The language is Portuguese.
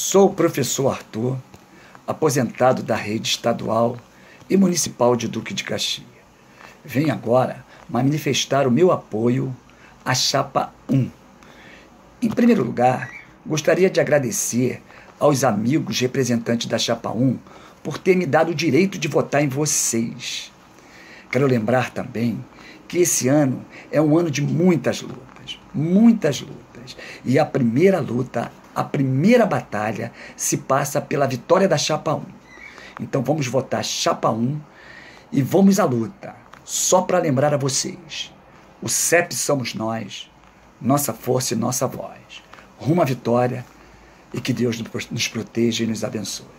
Sou o professor Arthur, aposentado da rede estadual e municipal de Duque de Caxias. Venho agora manifestar o meu apoio à Chapa 1. Em primeiro lugar, gostaria de agradecer aos amigos representantes da Chapa 1 por ter me dado o direito de votar em vocês. Quero lembrar também que esse ano é um ano de muitas lutas, e a primeira luta, a primeira batalha se passa pela vitória da Chapa 1. Então vamos votar Chapa 1 e vamos à luta. Só para lembrar a vocês, o CEP somos nós, nossa força e nossa voz. Rumo à vitória e que Deus nos proteja e nos abençoe.